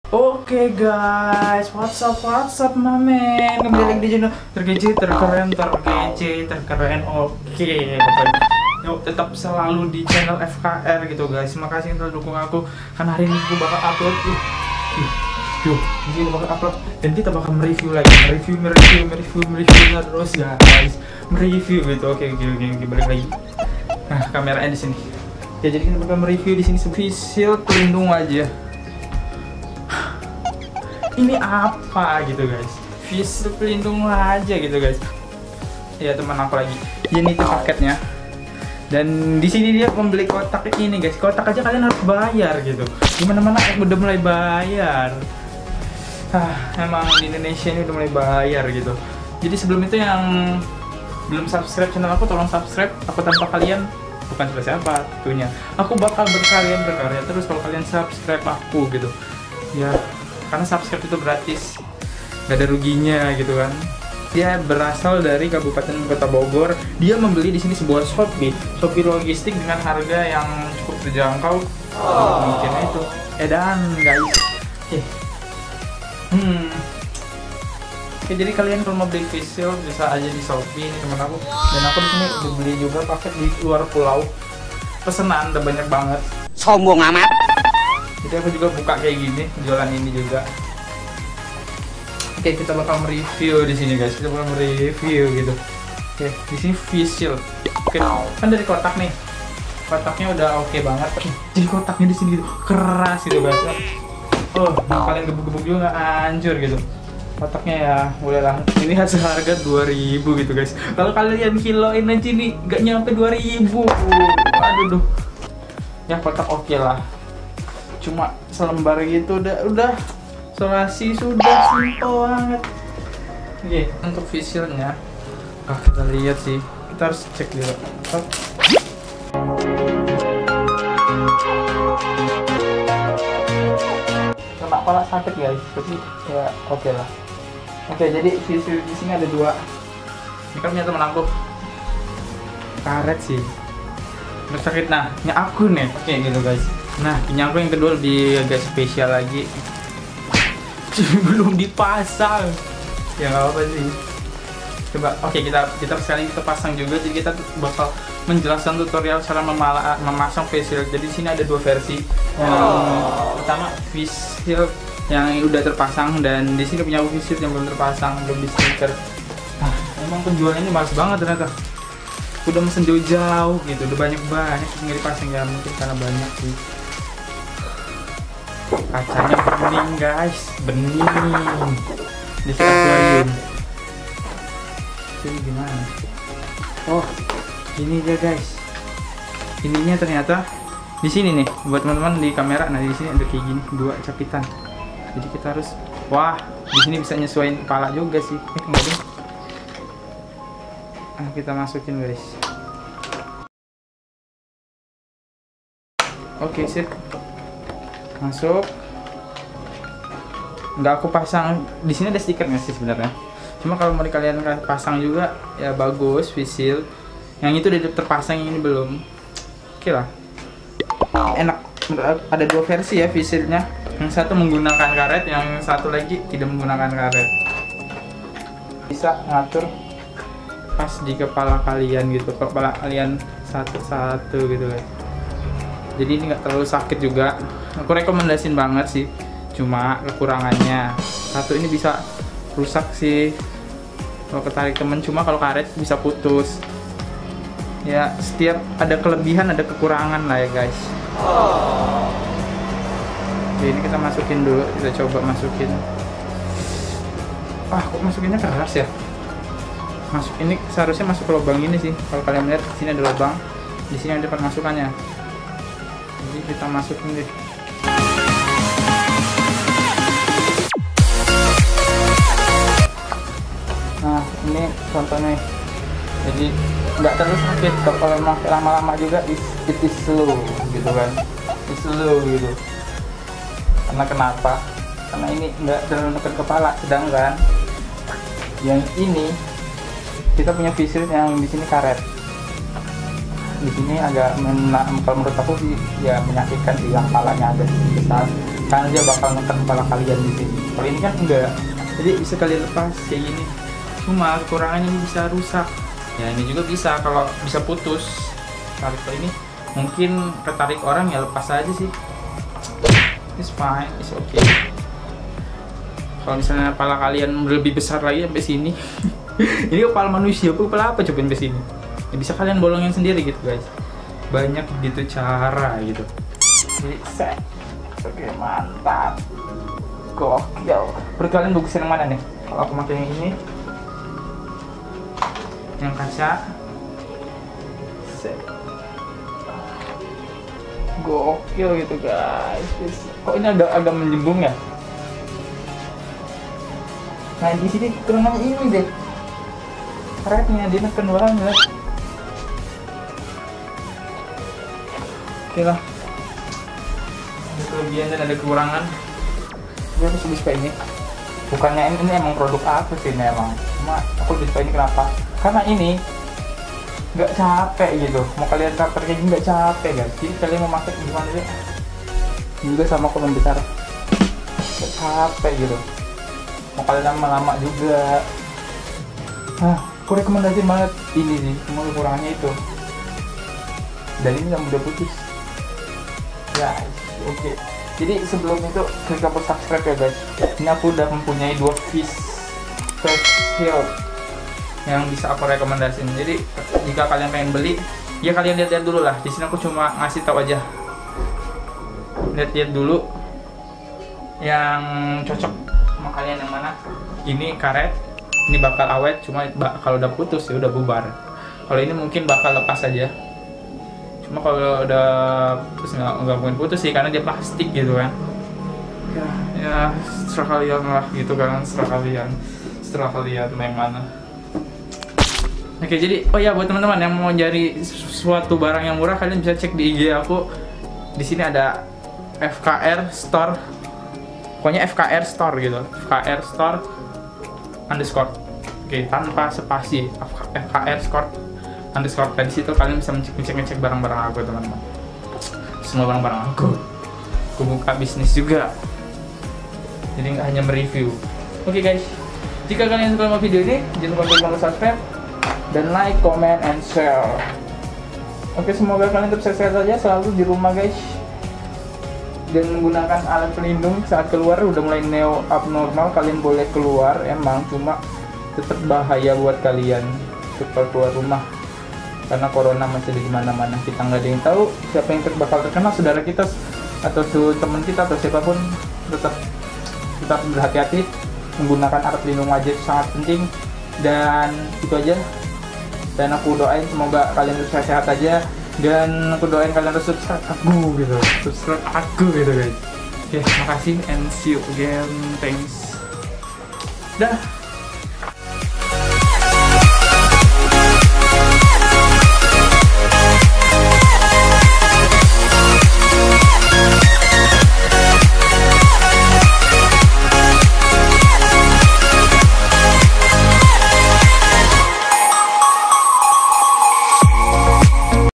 Oke guys, what's up mamen. Kembali lagi di channel terkece, terkeren. Oke, yuk tetap selalu di channel FKR gitu guys. Makasih yang telah dukung aku. Karena hari ini aku bakal upload yuk, ini bakal upload dan kita bakal mereview lagi, mereview terus guys, mereview gitu. Oke, balik lagi. Nah, kameranya di sini. Ya, jadi kita bakal mereview di sini spesial pelindung wajah. Ini apa gitu guys? Face pelindung wajah gitu guys. Ya, teman aku lagi. Ini tuh paketnya. Dan di sini dia membeli kotak ini guys. Kotak aja kalian harus bayar gitu. Gimana-mana udah mulai bayar. Emang di Indonesia ini udah mulai bayar gitu. Jadi sebelum itu yang belum subscribe channel aku, tolong subscribe. Aku tanpa kalian bukan siapa tentunya. Aku bakal berkarya terus kalau kalian subscribe aku gitu. Ya, karena subscribe itu gratis, gak ada ruginya gitu kan. Dia berasal dari Kabupaten Kota Bogor. Dia membeli di sini sebuah Shopee logistik dengan harga yang cukup terjangkau. Mungkin itu edan guys. Oke, jadi kalian kalau mau beli face shield bisa aja di Shopee ini teman aku. Dan aku di sini udah beli juga paket di luar pulau. Pesanan udah banyak banget. Sombong amat. Jadi aku juga buka kayak gini, jualan ini juga. Oke, kita bakal mereview di sini guys. Kita bakal mereview gitu. Oke, di sini face shield. Oke, kan dari kotak nih. Kotaknya udah oke banget. Jadi kotaknya di sini gitu keras gitu guys. Kalian gebuk-gebuk juga nggak hancur gitu. Kotaknya ya udahlah. Ini hasil harga 2000 gitu guys. Kalau kalian kiloin aja nih nggak nyampe 2000. Aduh. Ya kotak oke lah. Cuma selembar gitu udah solasi sudah simple banget. Oke, untuk visualnya kita lihat sih, kita harus cek dulu. Kena kepala sakit guys, tapi ya oke lah. Oke, jadi visual di sini ada dua. Ini kan punya teman aku, karet sih. Nggak sakit. Nah, ini aku nih, oke gitu guys. Nah, ini aku yang kedua lebih agak spesial lagi. Belum dipasang. Ya nggak apa sih. Coba, oke kita sekali kita pasang juga. Jadi kita bakal menjelaskan tutorial cara memasang face shield. Jadi di sini ada dua versi. Yang pertama face shield yang udah terpasang, dan di sini punya face shield yang belum terpasang, belum di stiker. Emang penjualnya ini males banget ternyata. Udah mesen jauh-jauh gitu, udah banyak nggak dipasang, ya mungkin karena banyak sih. Kacanya bening guys, bening di akuarium. Jadi gimana? Ini dia guys. Ininya ternyata di sini nih buat teman-teman di kamera. Nah, di sini ada kayak gini dua capitan. Jadi kita harus, di sini bisa nyesuaiin kepala juga sih. Enggak deh. Kita masukin guys. Oke, sip. Masuk. Nggak aku pasang di sini, ada stikernya sih sebenarnya. Cuma kalau mau kalian pasang juga ya bagus face shield. Yang itu udah terpasang, yang ini belum. Oke lah. Enak. Ada dua versi ya face shieldnya. Yang satu menggunakan karet, yang satu lagi tidak menggunakan karet. Bisa ngatur pas di kepala kalian gitu, kepala kalian satu-satu gitu guys. Jadi ini nggak terlalu sakit juga. Aku rekomendasiin banget sih. Cuma kekurangannya satu, ini bisa rusak sih kalau ketarik temen. Cuma kalau karet bisa putus. Ya, setiap ada kelebihan ada kekurangan lah ya guys. Oke, ini kita masukin dulu. Kita coba masukin. Kok masukinnya keras ya? Ini seharusnya masuk ke lubang ini sih. Kalau kalian lihat di sini ada lubang, di sini ada pemasukannya. Jadi kita masukin deh. Nah, ini contohnya. Jadi nggak terlalu sakit. Kalau pakai lama-lama juga it is slow gitu kan. It's slow gitu. Karena kenapa? Karena ini nggak terlalu dekat kepala. Sedangkan yang ini kita punya face shield yang di sini karet. Di sini agak kalau menurut aku sih ya menyakitkan sih, yang kepalanya agak besar. karena dia bakal neken kepala kalian di sini. Kalau ini kan enggak, jadi bisa kalian lepas kayak gini. Cuma kekurangannya ini bisa rusak. Ya ini juga bisa, kalau bisa putus. Tarik ke ini, mungkin ketarik orang ya lepas aja sih. It's fine, it's okay. Kalau misalnya kepala kalian lebih besar lagi sampai sini, ini kepala manusia, kepala apa cobain ke sini? Ya, bisa kalian bolongin sendiri gitu guys. Banyak gitu cara gitu. Jadi set. Oke, mantap. Gokil. Menurut kalian bagusan yang mana nih? Kalau aku pakai yang ini, yang kaca. Set. Gokil gitu guys. Kok ini agak menjembung ya? Nah di sini kurang ini deh. Karetnya dia neken banget. Oke lah. Ada kelebihan dan ada kekurangan. Gue lebih suka ini. Bukannya ini emang produk apa sih ini emang. Cuma aku lebih suka ini kenapa? Karena ini nggak capek gitu. Mau kalian starter kayak gini nggak capek guys. Jadi kalian mau pakai gimana aja. Juga sama kolom besar. Nggak capek gitu. Mau kalian lama-lama juga. Aku rekomendasi banget ini sih. Cuma kekurangannya itu. Dan ini nggak mudah putus. Ya, oke. Jadi sebelum itu klik tombol subscribe ya guys. Ini aku udah mempunyai 2 face shield yang bisa aku rekomendasiin. Jadi jika kalian pengen beli, ya kalian lihat-lihat dulu lah. Di sini aku cuma ngasih tahu aja. Lihat-lihat dulu yang cocok sama kalian yang mana. Ini karet, ini bakal awet. Cuma kalau udah putus ya udah bubar. Kalau ini mungkin bakal lepas aja. Cuma kalau udah putus nggak mungkin putus sih karena dia plastik gitu kan. Ya serah kalian lah gitu kan, serah kalian main mana. Oke, jadi oh ya buat teman-teman yang mau cari suatu barang yang murah, kalian bisa cek di IG aku. Di sini ada FKR Store, pokoknya FKR Store gitu, FKR Store _ oke, tanpa spasi, FKR Store _ di situ kalian bisa ngecek barang-barang aku teman-teman. Semua barang-barang aku buka bisnis juga, jadi nggak hanya mereview. Oke guys, jika kalian suka sama video ini, jangan lupa untuk subscribe dan like, comment, and share. Oke, semoga kalian tetap sehat saja selalu di rumah guys, dan menggunakan alat pelindung saat keluar. Udah mulai neo abnormal, kalian boleh keluar emang, cuma tetap bahaya buat kalian cepat keluar rumah karena corona masih di mana-mana. Kita nggak ada yang tahu siapa yang bakal terkena, saudara kita atau teman kita atau siapapun. Tetap berhati-hati, menggunakan alat pelindung wajib sangat penting. Dan itu aja, dan aku doain semoga kalian sehat-sehat aja, dan aku doain kalian harus subscribe aku gitu guys. Oke, makasih and see you again, thanks. Dah.